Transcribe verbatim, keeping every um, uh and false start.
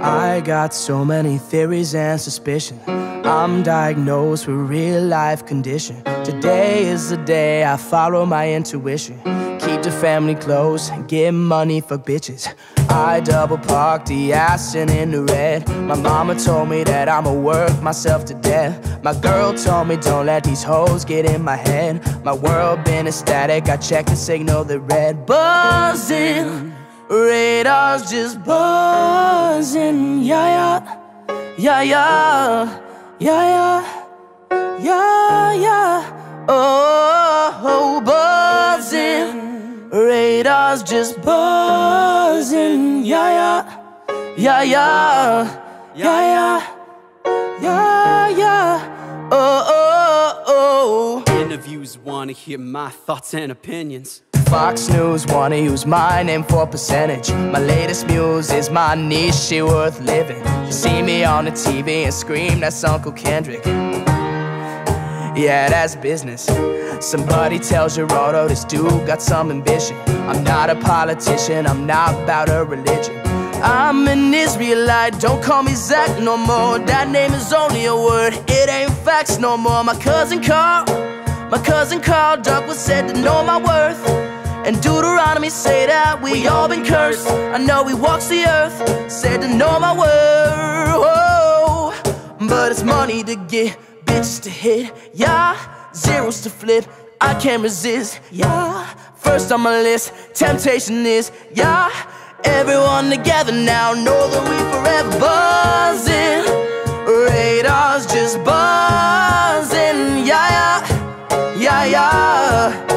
I got so many theories and suspicion. I'm diagnosed with real-life condition. Today is the day I follow my intuition. Keep the family close and get money for bitches. I double park the Aston in the red. My mama told me that I'ma work myself to death. My girl told me don't let these hoes get in my head. My world been ecstatic, I checked the signal, the red buzzing. Radars just buzzing, yeah, yeah, yeah, yeah, yeah, yeah, yeah, oh, oh, buzzing. Radars just buzzing, yeah, yeah, yeah, yeah, yeah, yeah, yeah, yeah, oh, oh, oh. Interviews wanna hear my thoughts and opinions. Fox News wanna use my name for percentage. My latest muse is my niche, she worth living. You see me on the T V and scream, that's Uncle Kendrick. Yeah, that's business. Somebody tells you, Roto, this dude got some ambition. I'm not a politician, I'm not about a religion. I'm an Israelite, don't call me Zach no more. That name is only a word, it ain't facts no more. My cousin Carl, my cousin Carl Douglas said to know my worth. And Deuteronomy say that we all been cursed. I know he walks the earth, said to know my word, oh. But it's money to get, bitches to hit, yeah. Zeros to flip, I can't resist, yeah. First on my list, temptation is, yeah. Everyone together now, know that we forever buzzing. Radars just buzzing, yeah, yeah, yeah, yeah.